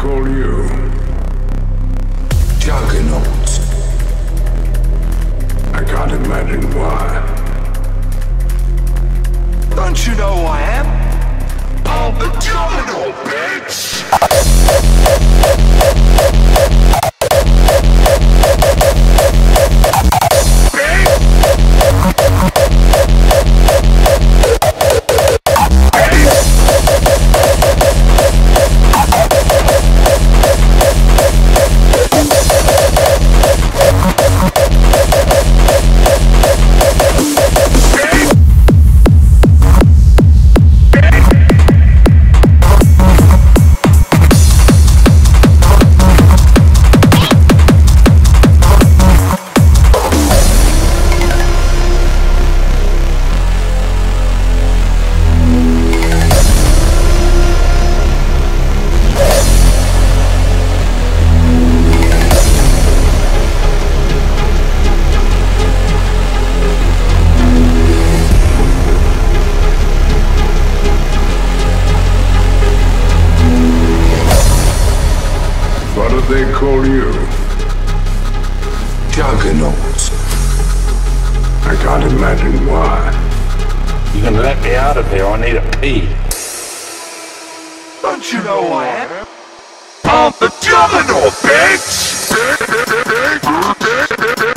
call you? Juggernaut. I can't imagine why. Don't you know who I am? I'm the Juggernaut, bitch! What do they call you? Juggernaut. I can't imagine why. You can let me out of here, I need a pee. Don't you know who I am? I'm the Juggernaut, bitch!